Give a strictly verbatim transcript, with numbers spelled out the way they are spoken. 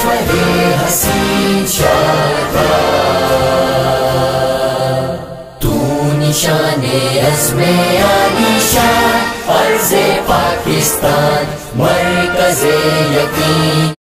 कश्मरे हसीन शादाब। तू निशाने अज़्मे आलिशान, अर्ज़े पाकिस्तान, मरकज़े यकीन।